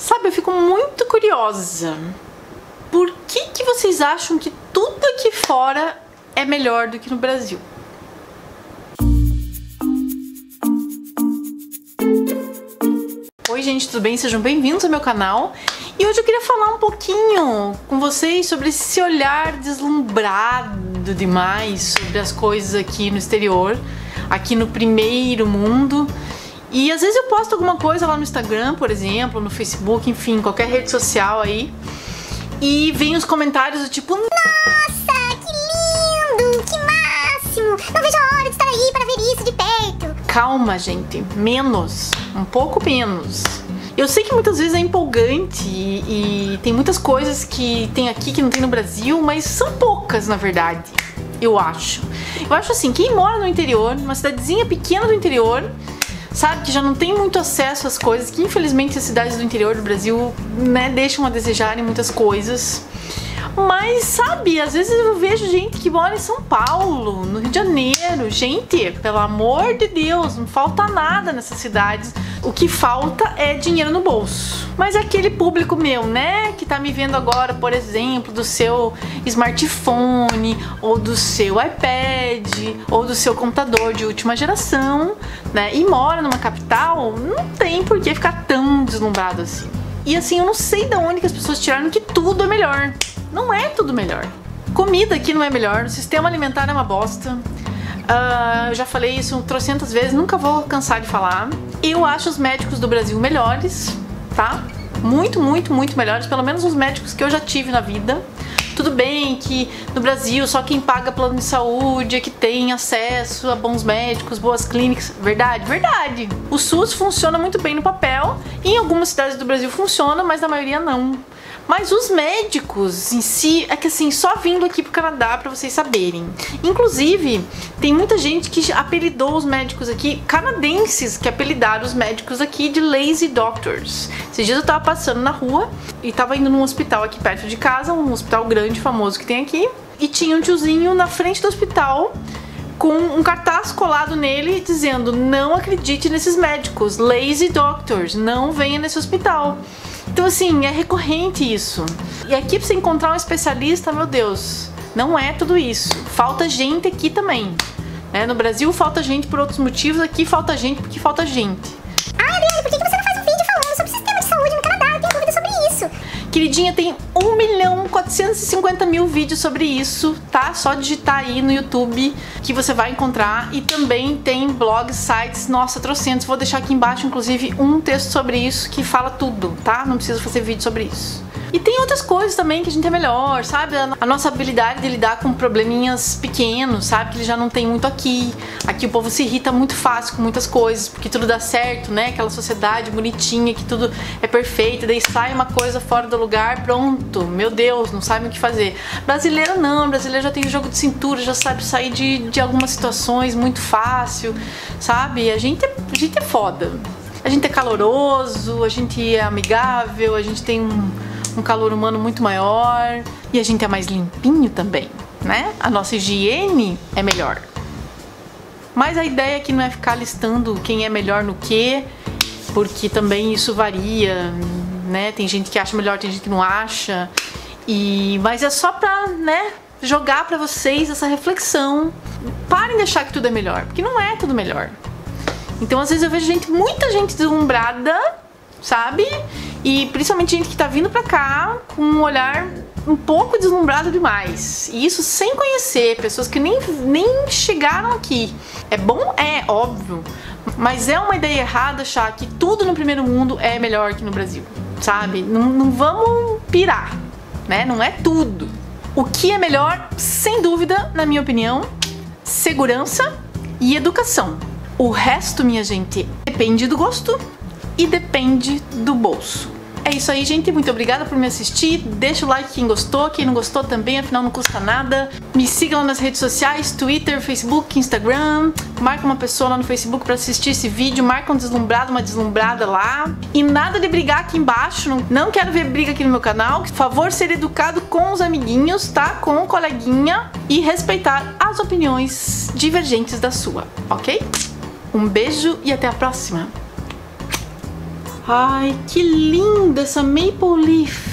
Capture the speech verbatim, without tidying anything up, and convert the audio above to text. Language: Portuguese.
Sabe, eu fico muito curiosa. Por que que vocês acham que tudo aqui fora é melhor do que no Brasil? Oi gente, tudo bem? Sejam bem-vindos ao meu canal. E hoje eu queria falar um pouquinho com vocês sobre esse olhar deslumbrado demais sobre as coisas aqui no exterior, aqui no primeiro mundo. E às vezes eu posto alguma coisa lá no Instagram, por exemplo, no Facebook, enfim, qualquer rede social aí. E vem os comentários do tipo: nossa, que lindo, que máximo, não vejo a hora de estar aí para ver isso de perto. Calma, gente, menos, um pouco menos. Eu sei que muitas vezes é empolgante e, e tem muitas coisas que tem aqui que não tem no Brasil, mas são poucas na verdade, eu acho. Eu acho assim, quem mora no interior, numa cidadezinha pequena do interior, sabe, que já não tem muito acesso às coisas, que infelizmente as cidades do interior do Brasil, né, deixam a desejar em muitas coisas. Mas, sabe, às vezes eu vejo gente que mora em São Paulo, no Rio de Janeiro. Gente, pelo amor de Deus, não falta nada nessas cidades. O que falta é dinheiro no bolso. Mas aquele público meu, né, que tá me vendo agora, por exemplo, do seu smartphone, ou do seu iPad, ou do seu computador de última geração, né, e mora numa capital, não tem por que ficar tão deslumbrado assim. E assim, eu não sei de onde que as pessoas tiraram que tudo é melhor. Não é tudo melhor. Comida aqui não é melhor, o sistema alimentar é uma bosta. Uh, eu já falei isso trocentas vezes, nunca vou cansar de falar. Eu acho os médicos do Brasil melhores, tá? Muito, muito, muito melhores, pelo menos os médicos que eu já tive na vida. Tudo bem que no Brasil só quem paga plano de saúde é que tem acesso a bons médicos, boas clínicas. Verdade? Verdade. O SUS funciona muito bem no papel, e em algumas cidades do Brasil funciona, mas na maioria não. Mas os médicos em si, é que assim, só vindo aqui pro Canadá pra vocês saberem. Inclusive, tem muita gente que apelidou os médicos aqui, canadenses, que apelidaram os médicos aqui de lazy doctors. Esses dias eu tava passando na rua e tava indo num hospital aqui perto de casa, um hospital grande, famoso que tem aqui. E tinha um tiozinho na frente do hospital com um cartaz colado nele dizendo: não acredite nesses médicos, lazy doctors, não venha nesse hospital. Então assim, é recorrente isso. E aqui pra você encontrar um especialista, meu Deus, não é tudo isso. Falta gente aqui também, né? No Brasil falta gente por outros motivos, aqui falta gente porque falta gente. Ah, Adriane, por que você não faz um vídeo falando sobre o sistema de saúde no Canadá? Eu tenho dúvida sobre isso. Queridinha, tem um milhão quatrocentos e cinquenta mil vídeos sobre isso, tá? Só digitar aí no YouTube que você vai encontrar. E também tem blogs, sites, nossa, trocentos. Vou deixar aqui embaixo, inclusive, um texto sobre isso que fala tudo, tá? Não preciso fazer vídeo sobre isso. E tem outras coisas também que a gente é melhor, sabe? A nossa habilidade de lidar com probleminhas pequenos, sabe? Que ele já não tem muito aqui. Aqui o povo se irrita muito fácil com muitas coisas, porque tudo dá certo, né? Aquela sociedade bonitinha, que tudo é perfeito, daí sai uma coisa fora do lugar, pronto, meu Deus, não sabe o que fazer. Brasileiro não, brasileiro já tem jogo de cintura, já sabe sair de, de algumas situações muito fácil, sabe? A gente, é, a gente é foda. A gente é caloroso, a gente é amigável, a gente tem um... um calor humano muito maior, e a gente é mais limpinho também, né? A nossa higiene é melhor. Mas a ideia aqui não é ficar listando quem é melhor no que, porque também isso varia, né? Tem gente que acha melhor, tem gente que não acha. E mas é só pra, né, jogar pra vocês essa reflexão. Parem de achar que tudo é melhor, porque não é tudo melhor. Então às vezes eu vejo gente, muita gente deslumbrada, sabe? E principalmente gente que tá vindo pra cá com um olhar um pouco deslumbrado demais. E isso sem conhecer, pessoas que nem, nem chegaram aqui. É bom? É, óbvio. Mas é uma ideia errada achar que tudo no primeiro mundo é melhor que no Brasil, sabe? Não, não vamos pirar, né? Não é tudo. O que é melhor, sem dúvida, na minha opinião, segurança e educação. O resto, minha gente, depende do gosto e depende do bolso. É isso aí, gente. Muito obrigada por me assistir. Deixa o like quem gostou, quem não gostou também, afinal não custa nada. Me sigam lá nas redes sociais, Twitter, Facebook, Instagram. Marca uma pessoa lá no Facebook pra assistir esse vídeo. Marca um deslumbrado, uma deslumbrada lá. E nada de brigar aqui embaixo. Não, não quero ver briga aqui no meu canal. Por favor, ser educado com os amiguinhos, tá? Com o coleguinha. E respeitar as opiniões divergentes da sua, ok? Um beijo e até a próxima. Ai, que linda essa Maple Leaf.